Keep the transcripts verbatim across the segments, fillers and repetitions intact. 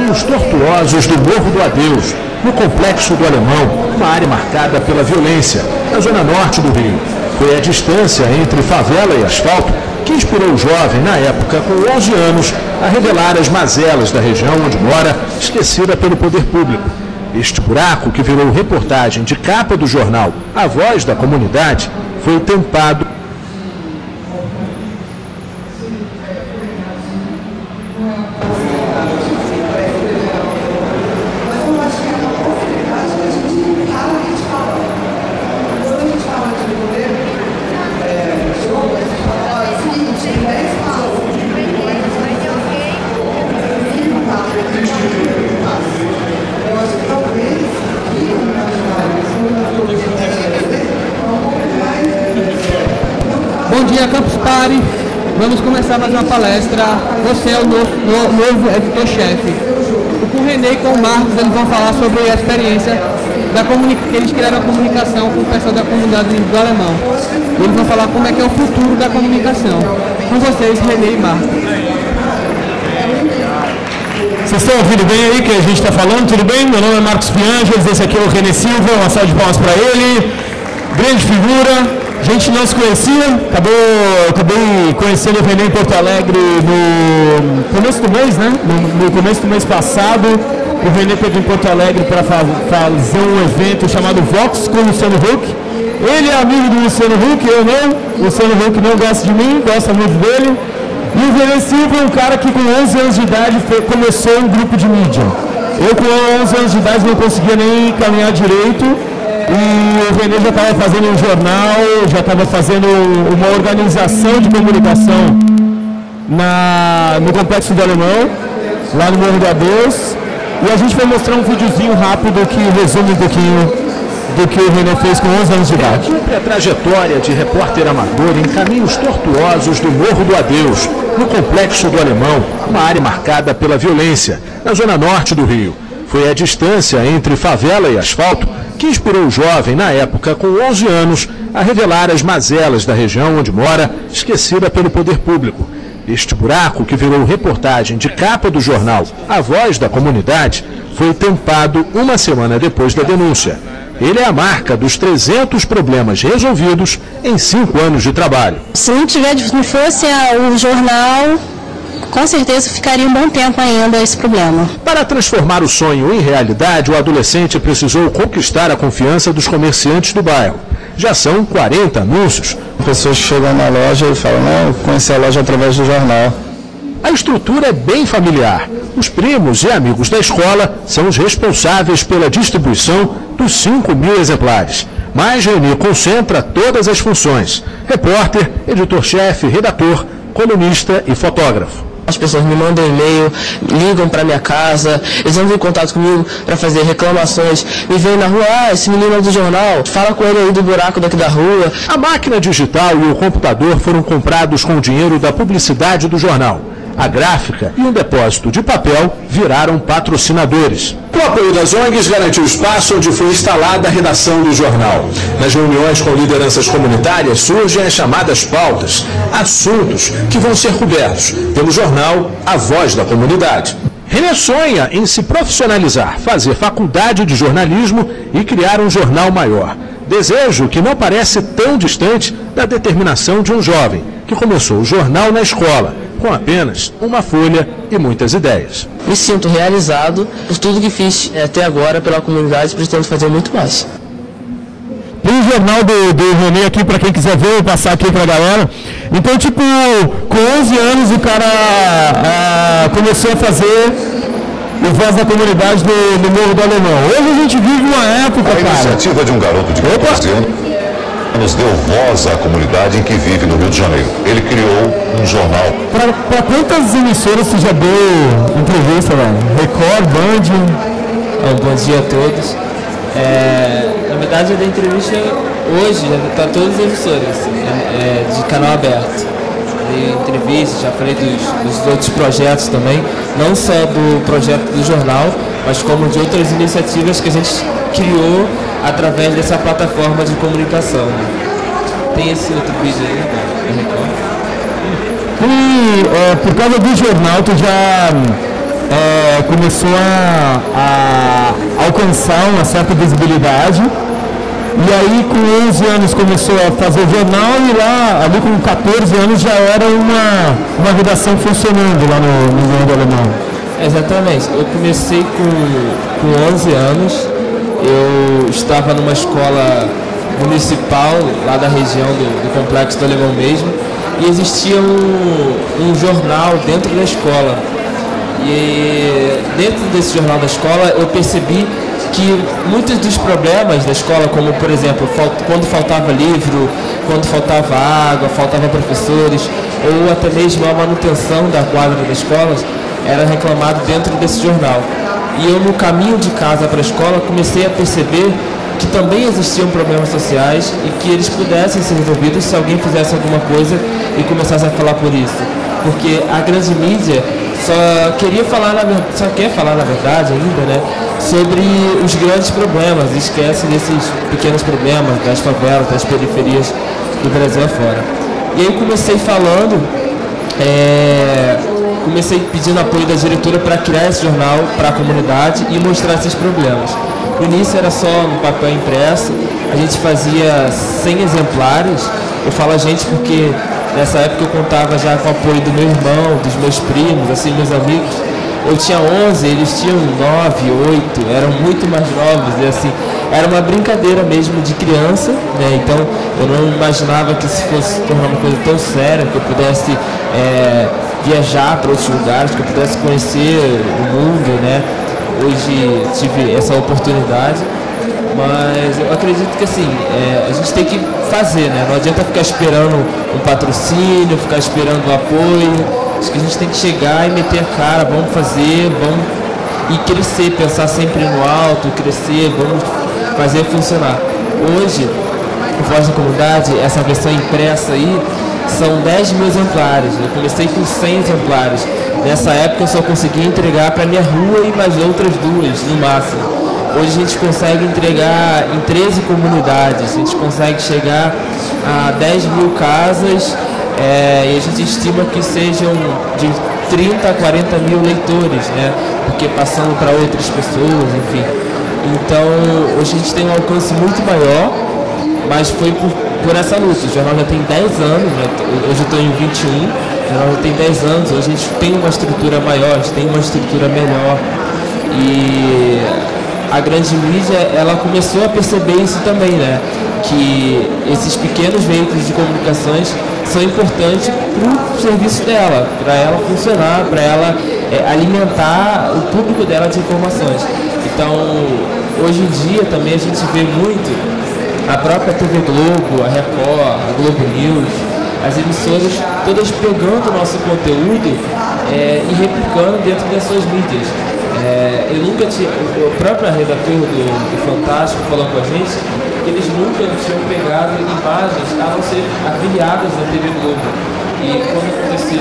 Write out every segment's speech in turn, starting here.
caminhos tortuosos do Morro do Adeus, no Complexo do Alemão, uma área marcada pela violência, na zona norte do Rio. Foi a distância entre favela e asfalto que inspirou o jovem, na época com onze anos, a revelar as mazelas da região onde mora, esquecida pelo poder público. Este buraco, que virou reportagem de capa do jornal A Voz da Comunidade, foi tampado. Bom dia, Campus Party. Vamos começar mais uma palestra. Você é o novo, novo editor-chefe. Com o René e com o Marcos, eles vão falar sobre a experiência da comunicação, que eles criaram a comunicação com o pessoal da comunidade do Alemão. Eles vão falar como é que é o futuro da comunicação. Com vocês, René e Marcos. Vocês estão ouvindo bem aí que a gente está falando? Tudo bem? Meu nome é Marcos Pianges, esse aqui é o René Silva, uma salva de palmas para ele. Grande figura. A gente não se conhecia, acabou, acabei conhecendo o René em Porto Alegre no começo do mês, né? No, no começo do mês passado, o René esteve em Porto Alegre para fa fazer um evento chamado Vox com o Luciano Huck. Ele é amigo do Luciano Huck, eu não. O Luciano Huck não gosta de mim, gosta muito dele. E o René Silva é um cara que com onze anos de idade foi, começou um grupo de mídia. Eu com onze anos de idade não conseguia nem caminhar direito. E o René já estava fazendo um jornal, já estava fazendo uma organização de comunicação na, no Complexo do Alemão, lá no Morro do Adeus. E a gente vai mostrar um videozinho rápido que resume um pouquinho do que o René fez com onze anos de idade. Cumpre a trajetória de repórter amador em caminhos tortuosos do Morro do Adeus, no Complexo do Alemão, uma área marcada pela violência, na zona norte do Rio. Foi a distância entre favela e asfalto que inspirou o jovem, na época com onze anos, a revelar as mazelas da região onde mora, esquecida pelo poder público. Este buraco, que virou reportagem de capa do jornal A Voz da Comunidade, foi tampado uma semana depois da denúncia. Ele é a marca dos trezentos problemas resolvidos em cinco anos de trabalho. Se não, tiver, não fosse o jornal, com certeza ficaria um bom tempo ainda esse problema. Para transformar o sonho em realidade, o adolescente precisou conquistar a confiança dos comerciantes do bairro. Já são quarenta anúncios. Pessoas que chegam na loja e falam, não, eu conheci a loja através do jornal. A estrutura é bem familiar. Os primos e amigos da escola são os responsáveis pela distribuição dos cinco mil exemplares. Mas René concentra todas as funções: repórter, editor-chefe, redator, colunista e fotógrafo. As pessoas me mandam e-mail, ligam para minha casa, eles entram em contato comigo para fazer reclamações, me veem na rua, ah, esse menino é do jornal, fala com ele aí do buraco daqui da rua. A máquina digital e o computador foram comprados com o dinheiro da publicidade do jornal. A gráfica e um depósito de papel viraram patrocinadores. O apoio das O N Gs garantiu espaço onde foi instalada a redação do jornal. Nas reuniões com lideranças comunitárias surgem as chamadas pautas, assuntos que vão ser cobertos pelo jornal A Voz da Comunidade. René sonha em se profissionalizar, fazer faculdade de jornalismo e criar um jornal maior. Desejo que não parece tão distante da determinação de um jovem que começou o jornal na escola, com apenas uma folha e muitas ideias. Me sinto realizado por tudo que fiz até agora pela comunidade, pretendo fazer muito mais. Tem um jornal do, do René aqui, para quem quiser ver, eu vou passar aqui para a galera. Então, tipo, com onze anos o cara ah, começou a fazer o Voz da Comunidade do, do Morro do Alemão. Hoje a gente vive uma época, a cara... A iniciativa de um garoto de quatorze anos deu voz à comunidade em que vive no Rio de Janeiro. Ele criou um jornal. Para quantas emissoras você já deu entrevista, velho? Record, Band? Oh, bom dia a todos. É, na verdade, eu dei entrevista hoje para todas as emissoras é, de canal aberto. Dei entrevistas, já falei dos, dos outros projetos também, não só do projeto do jornal, mas como de outras iniciativas que a gente criou através dessa plataforma de comunicação. Tem esse outro vídeo aí, né? E é, por causa do jornal, tu já é, começou a, a alcançar uma certa visibilidade. E aí, com onze anos, começou a fazer jornal e lá, ali com quatorze anos, já era uma, uma redação funcionando lá no, no mundo alemão. Exatamente. Eu comecei com, com onze anos. Eu estava numa escola municipal, lá da região do, do Complexo do Alemão mesmo, e existia um, um jornal dentro da escola. E dentro desse jornal da escola, eu percebi que muitos dos problemas da escola, como por exemplo, quando faltava livro, quando faltava água, faltava professores, ou até mesmo a manutenção da quadra da escola, era reclamado dentro desse jornal. E eu, no caminho de casa para a escola, comecei a perceber que também existiam problemas sociais e que eles pudessem ser resolvidos se alguém fizesse alguma coisa e começasse a falar por isso. Porque a grande mídia só queria falar, na, só quer falar na verdade ainda, né, sobre os grandes problemas, e esquece desses pequenos problemas das favelas, das periferias do Brasil afora. E aí comecei falando, é, comecei pedindo apoio da diretora para criar esse jornal para a comunidade e mostrar esses problemas. No início era só no papel impresso, a gente fazia cem exemplares. Eu falo a gente porque nessa época eu contava já com o apoio do meu irmão, dos meus primos, assim, meus amigos. Eu tinha onze, eles tinham nove, oito, eram muito mais novos, e assim, era uma brincadeira mesmo de criança, né? Então eu não imaginava que isso fosse tornar uma coisa tão séria, que eu pudesse é, viajar para outros lugares, que eu pudesse conhecer o mundo, né? Hoje tive essa oportunidade, mas eu acredito que assim, é, a gente tem que fazer, né? Não adianta ficar esperando um patrocínio, ficar esperando o apoio. Acho que a gente tem que chegar e meter a cara, vamos fazer, vamos e crescer, pensar sempre no alto, crescer, vamos fazer funcionar. Hoje, o Voz da Comunidade, essa versão impressa aí, são dez mil exemplares. Eu comecei com cem exemplares. Nessa época eu só conseguia entregar para minha rua e mais outras duas, no máximo. Hoje a gente consegue entregar em treze comunidades, a gente consegue chegar a dez mil casas, é, e a gente estima que sejam de trinta a quarenta mil leitores, né? Porque passando para outras pessoas, enfim. Então hoje a gente tem um alcance muito maior, mas foi por, por essa luta. O jornal já tem dez anos, né? Hoje eu estou em vinte e um, o jornal já tem dez anos, hoje a gente tem uma estrutura maior, a gente tem uma estrutura melhor. E a grande mídia, ela começou a perceber isso também, né? Que esses pequenos veículos de comunicações são importantes para o serviço dela, para ela funcionar, para ela é, alimentar o público dela de informações. Então, hoje em dia também a gente vê muito a própria T V Globo, a Record, a Globo News, as emissoras todas pegando o nosso conteúdo é, e replicando dentro das suas mídias. É, eu nunca tinha, o próprio redator do, do Fantástico falou com a gente que eles nunca tinham pegado imagens a não ser afiliadas da T V Globo. E quando aconteceu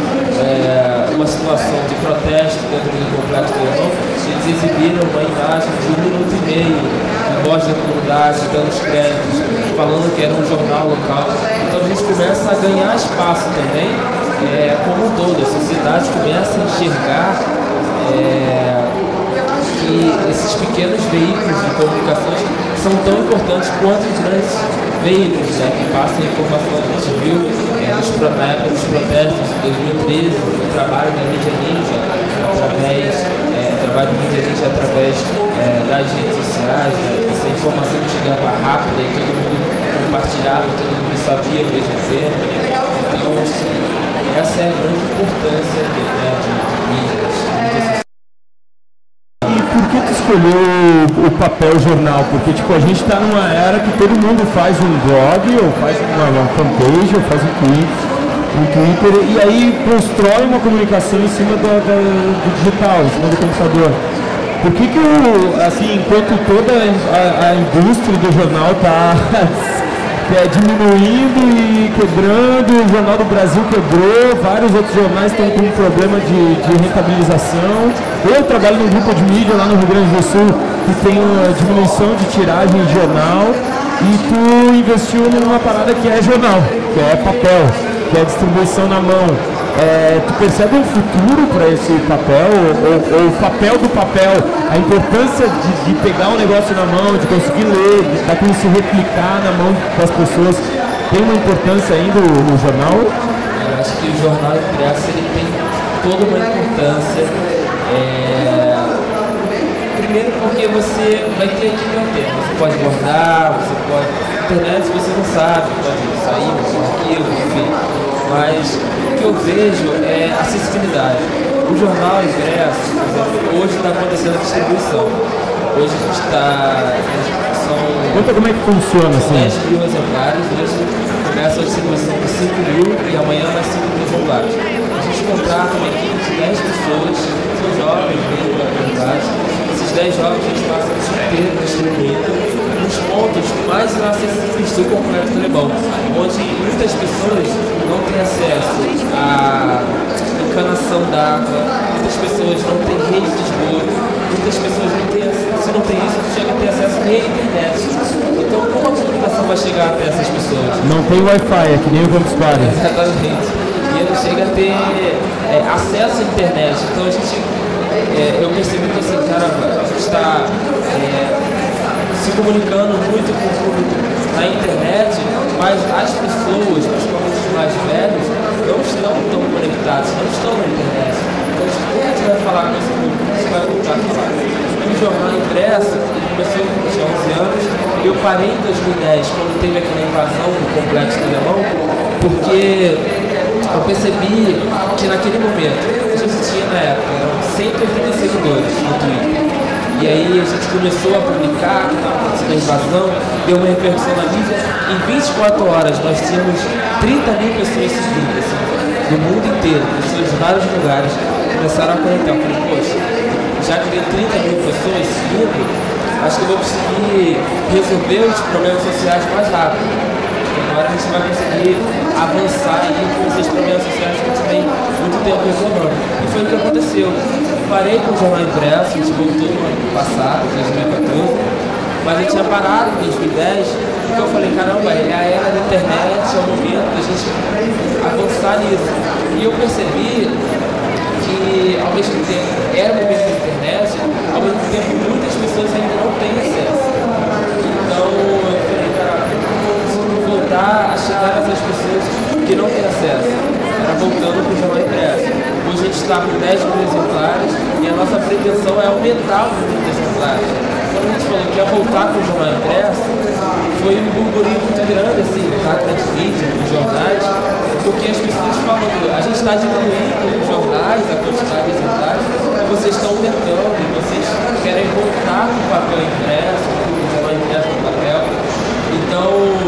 é, uma situação de protesto dentro do Complexo do Alemão, eles exibiram uma imagem de um minuto e meio de Voz da Comunidade, dando os créditos, falando que era um jornal local. Então a gente começa a ganhar espaço também, é, como um todo. A sociedade começa a enxergar É, que esses pequenos veículos de comunicações são tão importantes quanto os grandes veículos, né, que passam informação. A gente viu é, nos, na época dos protestos de dois mil e treze, o trabalho da mídia ninja, através, é, trabalho da mídia ninja através é, das redes sociais, né, essa informação que chegava rápida e todo mundo compartilhava, todo mundo sabia ao mesmo tempo. Então, assim, essa é a grande importância de, né, de, de mídias. Por que tu escolheu o papel jornal? Porque tipo, a gente está numa era que todo mundo faz um blog, ou faz uma, uma fanpage, ou faz um tweet, um Twitter, e aí constrói uma comunicação em cima do, do, do digital, em cima do computador. Por que que, o, assim, enquanto toda a, a indústria do jornal está é, diminuindo e quebrando, o Jornal do Brasil quebrou, vários outros jornais estão com um problema de, de rentabilização. Eu trabalho num grupo de mídia lá no Rio Grande do Sul que tem uma diminuição de tiragem de jornal, e tu investiu numa parada que é jornal, que é papel, que é distribuição na mão. É, tu percebe um futuro para esse papel, ou, ou o papel do papel, a importância de, de pegar um negócio na mão, de conseguir ler, de daquilo se replicar na mão das pessoas, tem uma importância ainda no jornal? Eu acho que o jornal impresso ele tem toda uma importância. É... Primeiro porque você vai ter aqui meu tempo, você pode bordar, você pode... Internet você não sabe, pode sair, um arquivo, enfim. Mas o que eu vejo é acessibilidade. O jornal impresso, por exemplo, hoje está acontecendo a distribuição. Hoje a gente está... São... Conta como é que funciona assim? dez mil exemplares, hoje começa a distribuição de cinco mil e amanhã mais cinco mil exemplares. A gente contrata uma equipe de dez pessoas, são jovens mesmo da comunidade. Esses dez jovens a gente passa o dia inteiro distribuindo nos pontos mais inacessíveis do complexo alemão, onde muitas pessoas não têm acesso à encanação d'água, muitas pessoas não têm rede de esgoto, muitas pessoas não têm, se não tem isso, não chega a ter acesso nem à internet. Então, como a comunicação vai chegar até essas pessoas? Não tem Wi-Fi, é que nem o Campus Party. Exatamente. E não chega a ter é, acesso à internet. Então, a gente, é, eu percebi que assim, cara, a gente está é, se comunicando muito com o público na internet, mas as pessoas, principalmente os mais velhos, não estão tão conectados, não estão na internet. Então, como a gente vai falar com esse público? Você vai voltar a falar. O jornal impresso começou com onze anos, eu parei em dois mil e dez, quando teve aquela invasão do complexo alemão, porque eu percebi que naquele momento, a gente tinha na época, eram cento e oitenta seguidores no Twitter. E aí a gente começou a publicar a invasão, deu uma repercussão na mídia. Em vinte e quatro horas nós tínhamos trinta mil pessoas seguindo, assim, do mundo inteiro, pessoas de vários lugares começaram a conectar. Eu falei, poxa, já que tem trinta mil pessoas seguindo, acho que eu vou conseguir resolver os problemas sociais mais rápido. Agora a gente vai conseguir avançar e com esses problemas sociais que a gente vem muito tempo reclamando. E foi o que aconteceu. Parei com o jornal impresso, a gente voltou no ano passado, dois mil e quatorze, mas a gente tinha parado em dois mil e dez, porque eu falei, caramba, é a era da internet, é o momento da gente avançar nisso. E eu percebi que, ao mesmo tempo, era o momento da internet, ao mesmo tempo, muitas pessoas ainda não têm acesso. Então, eu falei, cara, como voltar a chegar nessas pessoas que não têm acesso? Era voltando para o jornal impresso. Hoje a gente está com dez mil exemplares e a nossa pretensão é aumentar o número de exemplares. Quando a gente falou que ia voltar com o jornal impresso, foi um burburinho muito grande, assim, na mídia, nos jornais, porque as pessoas falam, a gente está diminuindo os jornais, a quantidade de exemplares, e vocês estão aumentando, e vocês querem voltar com o papel impresso, com o jornal impresso no papel. Então,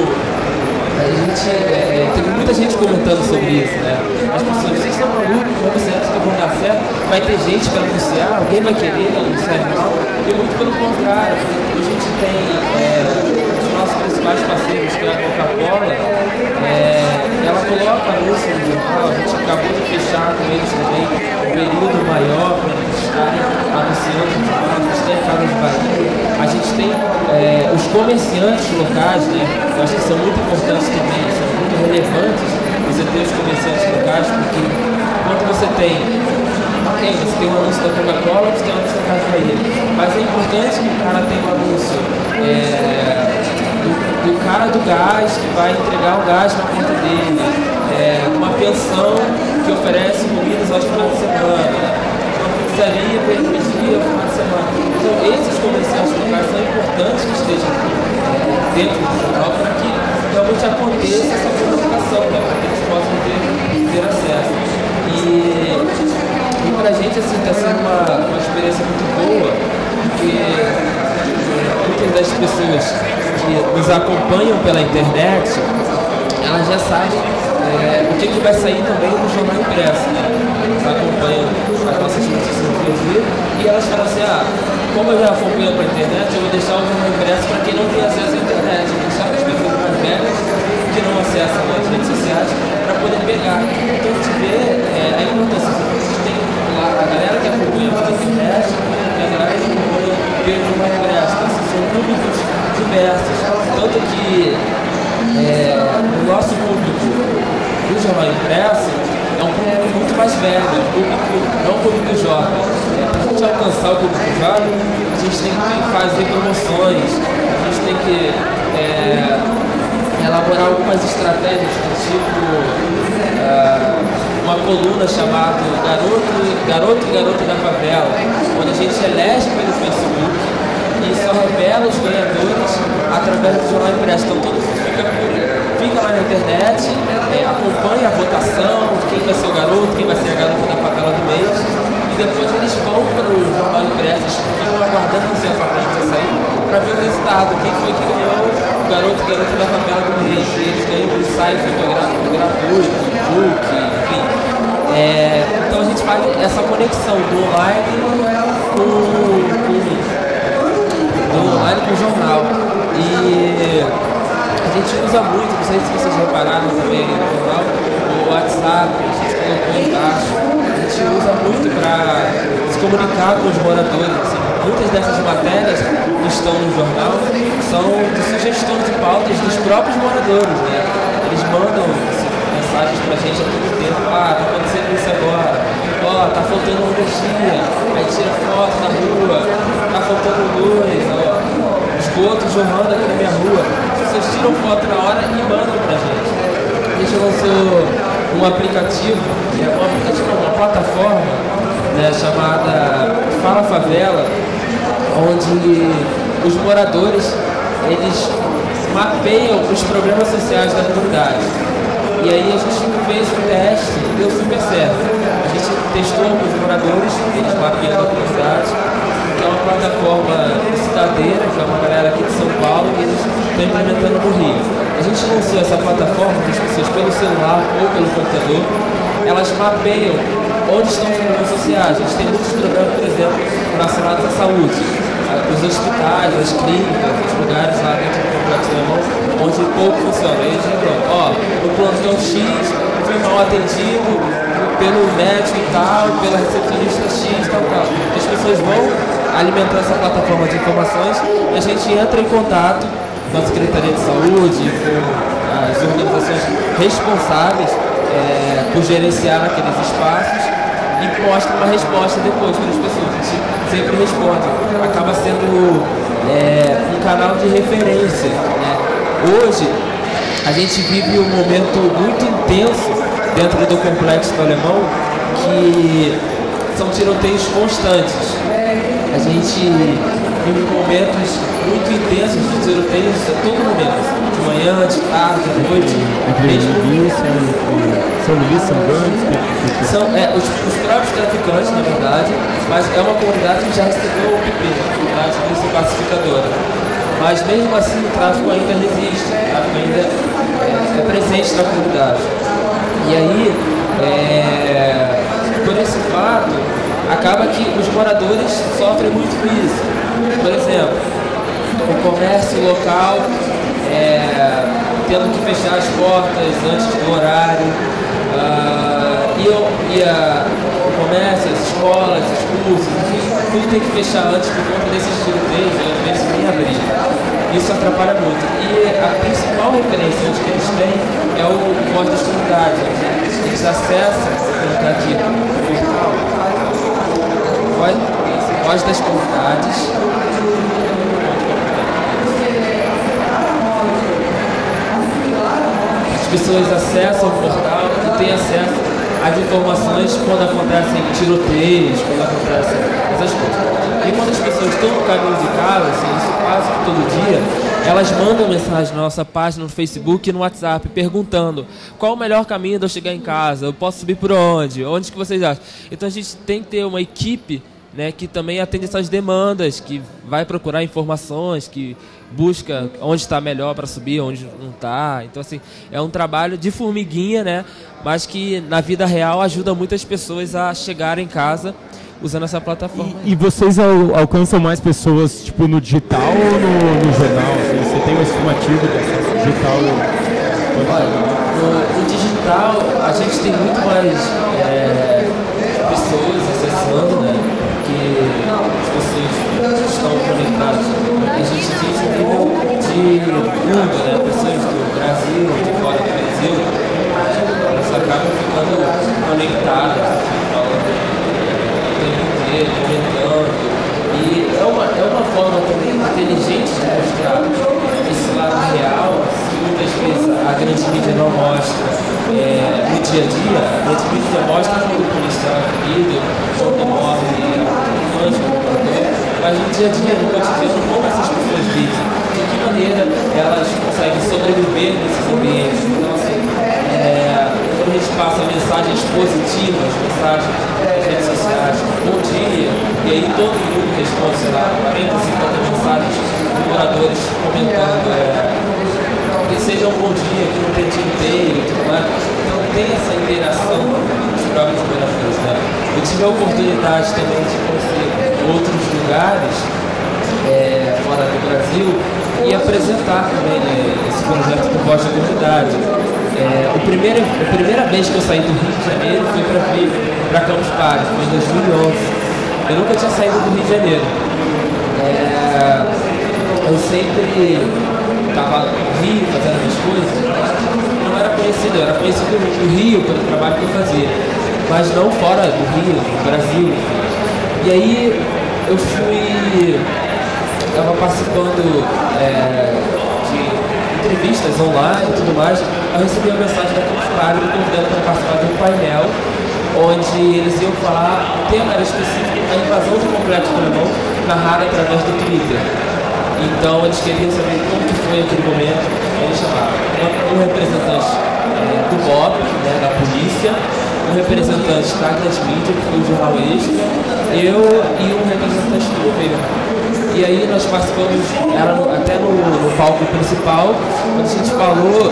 a gente, é, teve muita gente comentando sobre isso, né? As pessoas, vocês estão malucos, como você acha que vão dar certo? Vai ter gente para anunciar, alguém vai querer anunciar jornal? E muito pelo contrário, a gente tem é, os nossos principais parceiros, que é a Coca-Cola, é, ela coloca anúncio no jornal, a gente acabou de fechar com eles também um período maior para eles estarem anunciando no jornal, a gente tem Carlos de Bahia, a gente tem é, os comerciantes locais, né? Eu acho que são muito importantes também, são muito relevantes você ter os comerciantes locais, porque quando você tem, ok, você tem um anúncio da Coca-Cola, você tem um anúncio da Casa Bahia, mas é importante que o cara tenha um anúncio é, do, do cara do gás, que vai entregar o gás na porta dele, é, uma pensão que oferece comidas aos finais de semana, uma pizzaria para ele pedir ao final de semana. Então esses comerciantes locais são importantes que estejam dentro do jornal para que realmente aconteça essa comunicação, né, para que eles possam ter, ter acesso. E, e para a gente assim, está sendo uma, uma experiência muito boa, porque é, muitas das pessoas que nos acompanham pela internet, elas já sabem é, o que, que vai sair também no jornal impresso, né? Elas acompanham as nossas notícias no T V e elas falam assim, ah, como eu já acompanho pela internet, eu vou deixar o jornal impresso para quem não tem acesso à internet, eu vou deixar para as pessoas mais velhas que não acessam as redes sociais para poder pegar. Então a gente vê é, a importância que a gente tem lá, a galera que acompanha pela internet e a galera que acompanha pelo jornal impresso. Então, assim, são públicos diversos, tanto que é, o nosso público do jornal impresso é é um público muito mais velho, é um público, não é um público jovem. Para a gente alcançar o público jovem, a gente tem que fazer promoções, a gente tem que é, elaborar algumas estratégias, tipo uh, uma coluna chamada Garoto, Garoto e Garota da Favela, onde a gente elege pelo Facebook e só revela os ganhadores através do jornal impresso. Então todo mundo fica, fica lá na internet, é, acompanha a votação, quem vai ser o garoto, quem vai ser a garota da favela do mês, e depois eles vão para o jornal impresso, ficam aguardando o seu papel para sair, para ver o resultado, quem foi que ganhou o garoto e garota da favela do mês. E eles ganham um ensaio fotográfico gratuito, book, enfim. É, então a gente faz essa conexão do online com, com do online com o jornal. E a gente usa muito, não sei se vocês repararam também no jornal, o WhatsApp, a gente colocou aí embaixo, a gente usa muito para se comunicar com os moradores. Assim. Muitas dessas matérias que estão no jornal são de sugestões de pautas dos próprios moradores, né? Eles mandam assim, mensagens pra gente a todo tempo. Ah, tá acontecendo isso agora. Ó, oh, tá faltando energia. Aí tira foto na rua. Tá faltando luz. Ó, esgoto jorrando aqui na minha rua. As pessoas tiram foto na hora e mandam pra gente. A gente lançou um aplicativo, que é um aplicativo, uma plataforma, né, chamada Fala Favela, onde os moradores eles mapeiam os problemas sociais da comunidade. E aí a gente fez um teste e deu super certo. A gente testou com os moradores, eles mapeando a comunidade, que é uma plataforma cidadeira, que é uma galera aqui de São Paulo, e eles estão implementando no Rio. A gente lançou essa plataforma que as pessoas pelo celular ou pelo computador, elas mapeiam onde estão os problemas sociais. A gente tem muitos problemas, por exemplo, relacionados à saúde, os hospitais, as clínicas, os lugares lá dentro do Complexo Alemão, onde pouco funciona. Eles dizem, ó, o plantão X foi mal atendido pelo médico e tal, pela recepcionista X, tal, tal. As pessoas vão alimentando essa plataforma de informações e a gente entra em contato com a Secretaria de Saúde, com as organizações responsáveis é, por gerenciar aqueles espaços, e mostra uma resposta depois para as pessoas. A gente sempre responde. Acaba sendo é, um canal de referência, né? Hoje, a gente vive um momento muito intenso dentro do Complexo do Alemão, que são tiroteios constantes. A gente vive momentos muito intensos de tiroteios a todo momento. De manhã, de tarde, de noite. São milícias, são gangues? São é, os, os próprios traficantes, na verdade, mas é uma comunidade que já recebeu o P P, a comunidade de polícia pacificadora. Mas mesmo assim o tráfico ainda resiste, o tráfico ainda é, é presente na comunidade. E aí, é, por esse fato, acaba que os moradores sofrem muito com isso. Por exemplo, o comércio local é, tendo que fechar as portas antes do horário, uh, e, e a, o comércio, as escolas, os cursos, enfim, tudo tem que fechar antes por conta desses tiroteios, e às vezes nem abrir. Isso atrapalha muito. E a principal referência que eles têm é o Voz das Comunidades. Eles acessam, vou colocar aqui, o portal Voz, Voz das Comunidades. As pessoas acessam o portal e têm acesso às informações quando acontecem tiroteios, quando acontecem essas coisas. E quando as pessoas estão no caminho de casa, assim, isso quase que todo dia, elas mandam mensagem na nossa página no Facebook e no WhatsApp perguntando qual o melhor caminho de eu chegar em casa, eu posso subir por onde, onde que vocês acham. Então a gente tem que ter uma equipe, né, que também atende essas demandas, que vai procurar informações, que busca onde está melhor para subir, onde não está. Então, assim, é um trabalho de formiguinha, né, mas que na vida real ajuda muitas pessoas a chegarem em casa usando essa plataforma. E, e vocês al alcançam mais pessoas tipo no digital ou no, no jornal? Assim, você tem uma estimativa de acesso digital? Olha, no, no digital a gente tem muito mais é, pessoas acessando, né? Que as pessoas estão conectadas. A gente tem esse nível de mundo, né? Pessoas do Brasil, de fora do Brasil, elas acabam ficando conectadas conectadas, assim, falando o tempo inteiro, comentando. E é uma, é uma forma também inteligente de mostrar esse lado real, que muitas vezes a grande mídia não mostra é, no dia a dia. A grande mídia mostra quando o policial é ferido, quando morre um anjo, mas no dia a dia, no cotidiano, como essas pessoas vivem, de que maneira elas conseguem sobreviver nesses ambientes. Então, assim, é, quando a gente passa mensagens positivas, mensagens nas redes sociais, bom dia, e aí todo mundo responde, sei lá, quarenta, cinquenta mensagens de moradores comentando é, que seja um bom dia, que não tem tiroteio e tudo mais. Então tem essa interação dos próprios moradores, né? Eu tive a oportunidade também de conhecer outros lugares é, fora do Brasil e apresentar também, né, esse projeto do Voz da Comunidade. É, o primeiro, a primeira vez que eu saí do Rio de Janeiro foi para vir para Campus Party, foi em dois mil e onze. Eu nunca tinha saído do Rio de Janeiro. É, eu sempre estava no Rio fazendo as coisas, não era conhecido, eu era conhecido no Rio pelo trabalho que eu fazia, mas não fora do Rio, no Brasil. E aí eu fui, estava participando é, de entrevistas online e tudo mais. Eu recebi uma mensagem da Campus Party me convidando para participar de um painel onde eles iam falar, o tema era específico, a invasão do Complexo do Alemão, narrada através do Twitter. Então eles queriam saber como que foi aquele momento. Eles chamaram um representante é, do B O P, né, da polícia, um representante da grande mídia, que foi o Jornal Extra, eu e um representante do governo. E aí nós participamos, era no, até no, no palco principal, onde a gente falou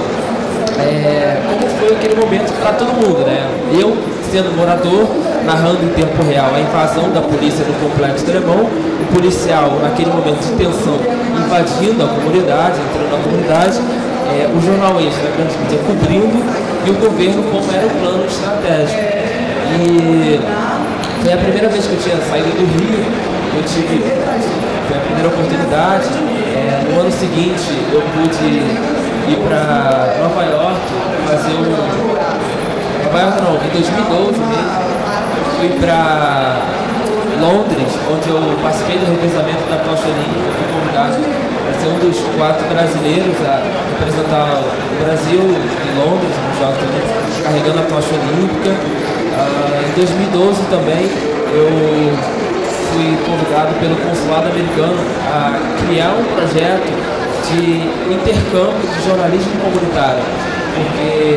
é, como foi aquele momento para todo mundo, né? Eu, sendo morador, narrando em tempo real a invasão da polícia no Complexo do Alemão, o policial, naquele momento de tensão, invadindo a comunidade, entrando na comunidade, é, o Jornal Extra, a grande mídia, cobrindo, e o governo como era o plano estratégico. E foi a primeira vez que eu tinha saído do Rio, eu tive, foi a primeira oportunidade. É, no ano seguinte eu pude ir para Nova York, fazer um... Nova York não, em dois mil e doze mesmo, eu fui para Londres, onde eu participei do revezamento da tocha olímpica, fui convidado para ser um dos quatro brasileiros a representar o Brasil em Londres, nos Jogos Olímpicos, carregando a tocha olímpica. Uh, em dois mil e doze também eu fui convidado pelo consulado americano a criar um projeto de intercâmbio de jornalismo comunitário, porque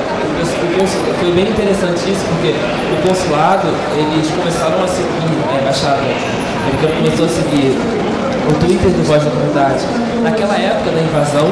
foi bem interessante isso, porque o consulado, eles começaram a seguir, a embaixada americana começou a seguir o Twitter do Voz da Comunidade naquela época da invasão,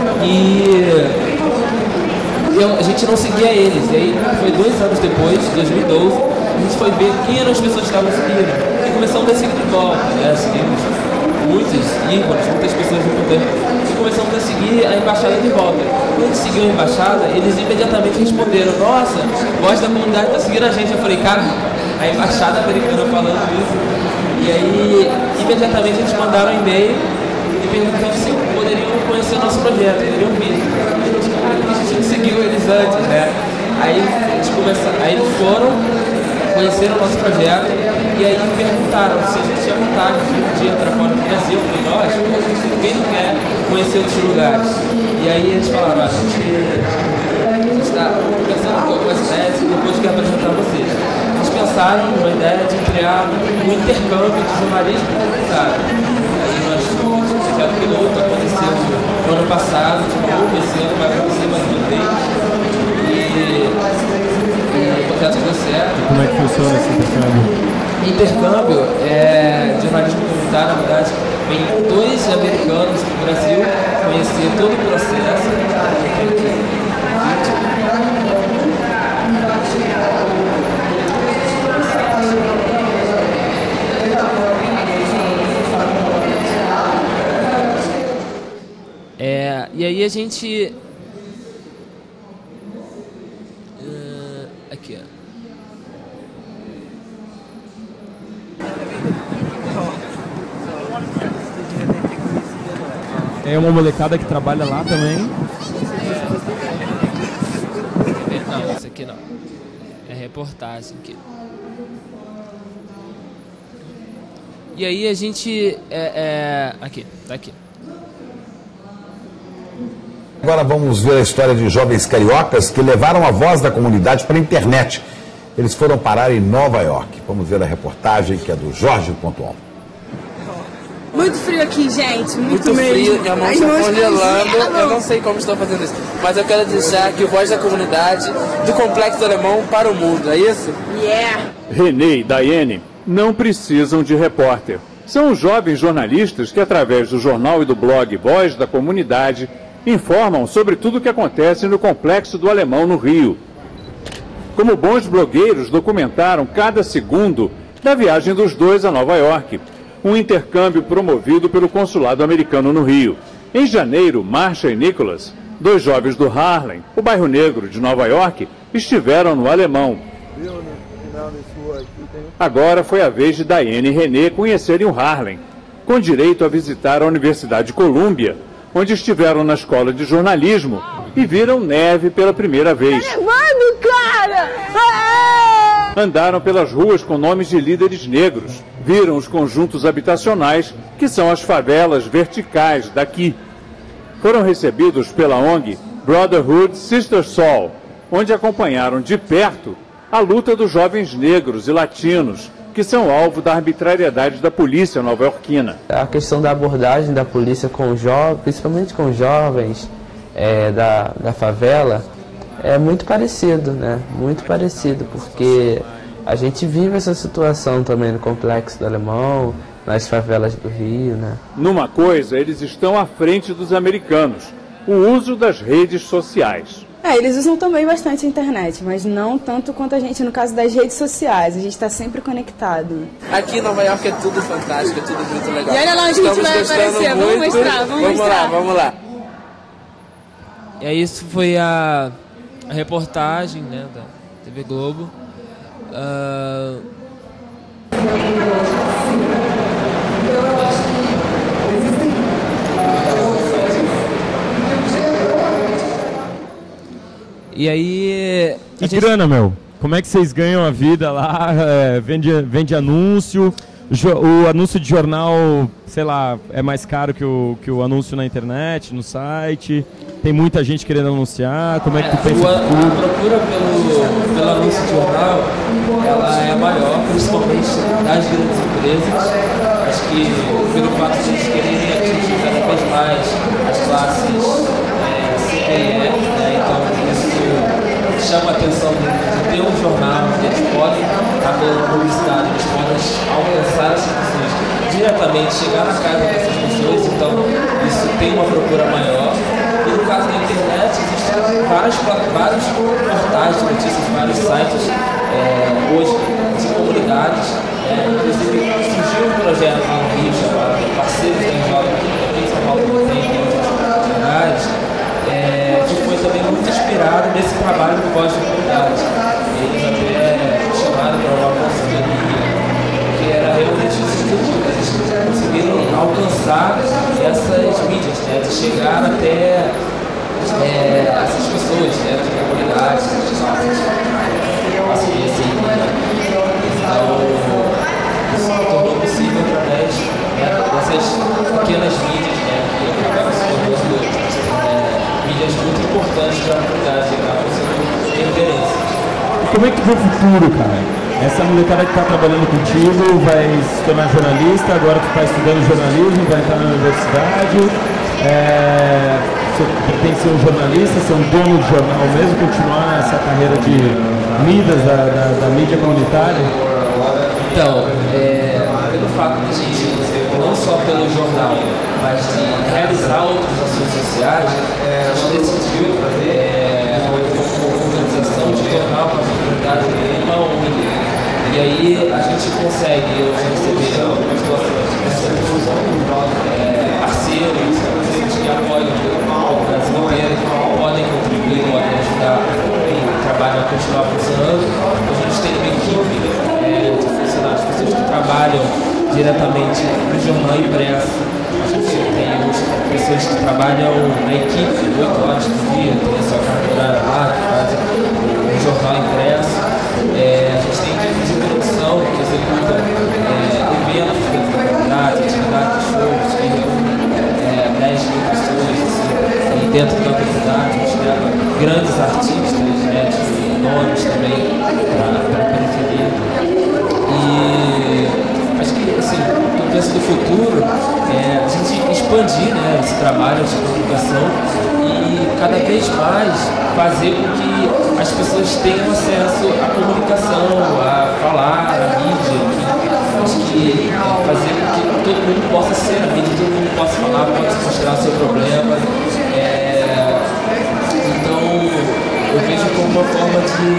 e eu, a gente não seguia eles. E aí foi dois anos depois, dois mil e doze, a gente foi ver quem eram as pessoas que estavam seguindo e começamos a seguir de volta, né? Seguimos muitos ícones, muitas pessoas importantes, e começamos a seguir a embaixada de volta. Quando a gente seguiu a embaixada, eles imediatamente responderam: nossa, Voz da Comunidade está seguindo a gente. Eu falei: cara, a embaixada americana falando isso. E aí imediatamente eles mandaram um e-mail e perguntando se poderiam conhecer o nosso projeto, poderiam vir. A gente não seguiu eles antes, né? Aí, a gente começa, aí eles foram, conheceram o nosso projeto e aí perguntaram se a gente tinha vontade de um dia para fora do Brasil. Eu falei: nós, quem não quer conhecer outros lugares? E aí eles falaram: a gente está pensando em algumas ideias e depois quer apresentar vocês. Eles pensaram numa ideia de criar um intercâmbio de jornalismo comunitário. Aí nós fomos, o projeto piloto aconteceu no ano passado, de novo, esse ano vai acontecer mais uma vez. E, e o projeto deu certo. Como é que funciona esse intercâmbio? Intercâmbio é jornalismo comunitário, na verdade, vem dois americanos do Brasil conhecer todo o processo. É, e aí a gente... Uh, aqui, ó. É uma molecada que trabalha lá também. Não, esse aqui não. é reportagem aqui. E aí a gente... É, é, aqui, tá aqui. Agora vamos ver a história de jovens cariocas que levaram a voz da comunidade para a internet. Eles foram parar em Nova York. Vamos ver a reportagem que é do Jorge Pontual. Muito frio aqui, gente. Muito, Muito mesmo. frio, minha mão está congelando. Eu não sei como estou fazendo isso. Mas eu quero deixar aqui o voz da comunidade do Complexo Alemão para o mundo, é isso? Yeah! Renê e Daiane não precisam de repórter. São os jovens jornalistas que, através do jornal e do blog Voz da Comunidade, informam sobre tudo o que acontece no Complexo do Alemão, no Rio. Como bons blogueiros, documentaram cada segundo da viagem dos dois a Nova York, um intercâmbio promovido pelo Consulado Americano no Rio. Em janeiro, Marcia e Nicholas, dois jovens do Harlem, o bairro negro de Nova York, estiveram no Alemão. Agora foi a vez de Daiane e Renê conhecerem o Harlem, com direito a visitar a Universidade de Colômbia, onde estiveram na escola de jornalismo e viram neve pela primeira vez. Tá levando, cara! Andaram pelas ruas com nomes de líderes negros, viram os conjuntos habitacionais, que são as favelas verticais daqui. Foram recebidos pela O N G Brotherhood Sister Sol, onde acompanharam de perto a luta dos jovens negros e latinos, que são alvo da arbitrariedade da polícia nova-iorquina. A questão da abordagem da polícia com jovens, principalmente com jovens é, da, da favela, é muito parecido, né? Muito parecido, porque a gente vive essa situação também no Complexo do Alemão, nas favelas do Rio, né? Numa coisa, eles estão à frente dos americanos, o uso das redes sociais. É, eles usam também bastante a internet, mas não tanto quanto a gente no caso das redes sociais. A gente está sempre conectado. Aqui em Nova York é tudo fantástico, é tudo muito legal. E olha lá onde a gente vai aparecer, vamos muito. mostrar, vamos, vamos mostrar. lá, vamos lá. E aí isso foi a, a reportagem, né, da T V Globo. Uh... E aí... E gente... grana, meu? Como é que vocês ganham a vida lá? É, vende, vende anúncio? O anúncio de jornal, sei lá, é mais caro que o, que o anúncio na internet, no site? Tem muita gente querendo anunciar? Como é que tu pensa? A, a procura pelo, pelo anúncio de jornal, ela é maior, principalmente das grandes empresas. Acho que pelo fato de eles quererem atingir cada vez mais as classes é, C P I F, né? Então isso chama a atenção de, de ter um jornal que eles podem estar dando publicidade, eles podem alcançar essas pessoas diretamente, chegar na casa dessas pessoas, então isso tem uma procura maior. E no caso da internet, existem vários, vários portais de notícias, vários sites é, hoje de comunidades. É, inclusive surgiu um projeto no Rio chamado Parceiros da Jovem, que também em São Paulo tem em outros lugares, é, que foi também muito inspirado nesse trabalho do Voz da Comunidade. Eles até chamaram para uma consultoria, que era realmente isso, eles conseguiram alcançar essas mídias, né, de chegar até é, essas pessoas, né, de comunidades, de nossas parcerias, assim, então isso se tornou possível através, né, dessas pequenas mídias, né, que acabaram se tornando é, mídias muito importantes para a comunidade, acabam sendo referências. E como é que vê o futuro, cara? Essa molecada que está trabalhando contigo vai se tornar jornalista, agora tu está estudando jornalismo, vai entrar na universidade, é, você pretende ser um jornalista, ser um dono de jornal mesmo, continuar essa carreira de mídias, da, da, da mídia comunitária? Então, é, pelo fato de a gente, não só pelo jornal, mas de realizar outras ações sociais, a gente decidiu é, uma organização de tornar a comunidade uma O N G. E aí a gente consegue hoje receber algumas doações de pessoas, é, parceiros, pessoas que apoiam o Brasil inteiro, que podem contribuir, podem ajudar e o trabalho a continuar funcionando. A gente tem uma equipe é, de funcionários, pessoas que trabalham diretamente no jornal impresso. A gente tem pessoas que trabalham na equipe oito horas por dia, tem a sua carga horária lá, que fazem o jornal impresso. futuro é a gente expandir, né, esse trabalho de comunicação e cada vez mais fazer com que as pessoas tenham acesso à comunicação, a falar, à mídia, que, acho que é, fazer com que todo mundo possa ser a mídia, todo mundo possa falar, possa mostrar o seu problema. É, então, eu vejo como uma forma de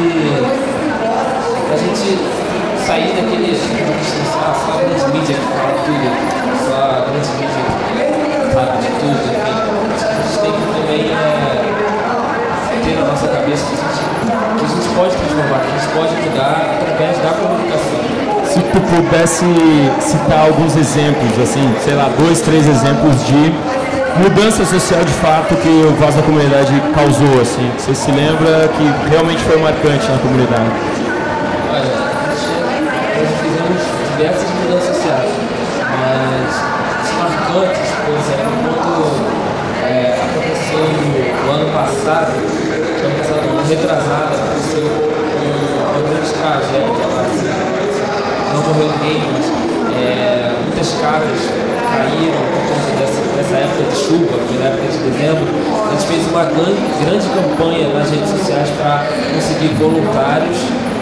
a gente sair daquele, só a grande mídia que fala tudo, só a grande mídia que fala de tudo, enfim. A gente tem que também é, ter na nossa cabeça que a, gente, que a gente pode transformar, que a gente pode mudar através da comunicação. Se tu pudesse citar alguns exemplos, assim, sei lá, dois, três exemplos de mudança social de fato que o Voz da Comunidade causou, assim, que você se lembra que realmente foi marcante na comunidade? Olha, nós fizemos diversas mudanças sociais, mas os marcantes, por exemplo, quando é, aconteceu no ano passado, no ano passado, no ano retrasado, aconteceu uma grande tragédia lá, não morreu ninguém, mas é, muitas casas caíram por conta dessa, dessa época de chuva, foi na época de dezembro. A gente fez uma grande, grande campanha nas redes sociais para conseguir voluntários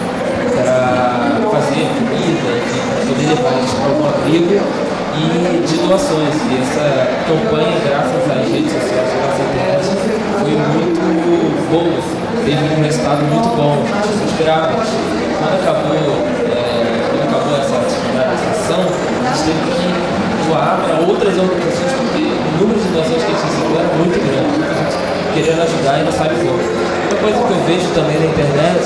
para fazer comida, enfim, para poder levar eles para algum abrigo e de doações. E essa campanha, graças às redes sociais, graças à internet, foi muito boa, assim, teve um resultado muito bom. A gente não esperava. Quando acabou, é, quando acabou essa atividade, essa ação, a gente teve que doar para outras organizações, porque o número de doações que a gente recebeu era muito grande, muita gente querendo ajudar e não sabe como. Outra coisa que eu vejo também na internet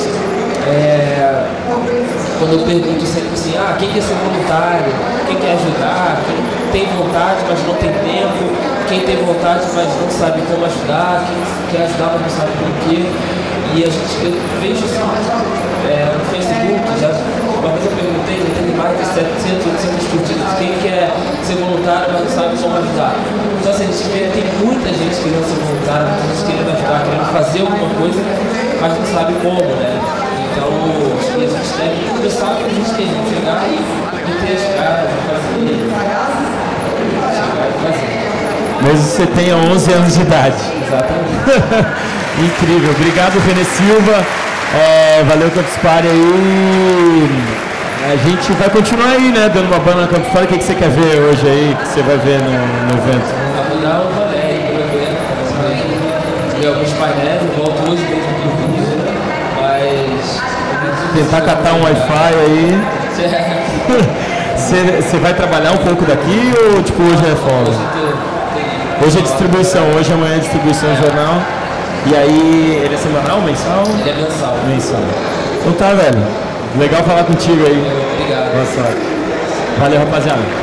é quando eu pergunto sempre assim, ah, quem quer ser voluntário, quem quer ajudar, quem tem vontade, mas não tem tempo, quem tem vontade, mas não sabe como ajudar, quem quer ajudar, mas não sabe por quê. E a gente, eu vejo assim, é, no Facebook, já, uma vez eu perguntei, já teve mais de setecentas, oitocentas curtidas, quem quer ser voluntário, mas não sabe como ajudar. Então assim, a gente vê que tem muita gente querendo ser voluntário, muita gente querendo ajudar, querendo fazer alguma coisa, mas não sabe como, né? Então, acho que a gente deve começar com a gente tem, chegar e meter as caras, fazer, chegar e fazer. Mesmo você tenha onze anos de idade. Exatamente. Incrível. Obrigado, René Silva. É, valeu, Campus Party aí. A gente vai continuar aí, né? Dando uma banda na Campus Party. O que, que você quer ver hoje aí? Que você vai ver no, no evento? Eu vou dar um rolê aí pelo evento. Ver alguns painéis. Eu volto hoje mesmo pro vídeo. Mas... tentar catar um Wi-Fi aí. Você vai trabalhar um pouco daqui ou tipo hoje é folga? Hoje é distribuição, hoje amanhã é distribuição do jornal. E aí, ele é semanal, mensal? Ele é mensal. Mensal. Então tá, velho. Legal falar contigo aí. Obrigado. Boa sorte. Valeu, rapaziada.